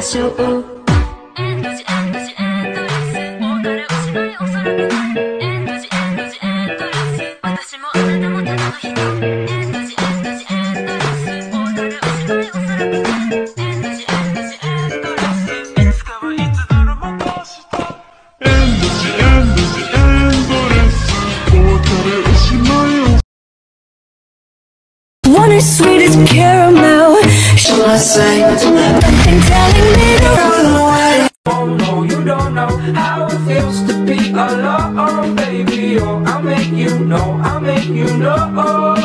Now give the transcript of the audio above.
ましょう。エンドジエンドジエンドレス、もう誰もしないおそらくない。エンドジエンドジエンドレス、私もあなたもただの人。エンドジエンドジエンドレス、もう誰もしないおそらくない。エンドジエンドジエンドレス、いつかはいつならまた明日。エンドジエンドジエンドレス、お別れをしないよ。One as sweet as caramel. Shall I say nothing telling me to run away? Oh no, you don't know how it feels to be alone, baby. Oh, I'll make you know, I'll make you know.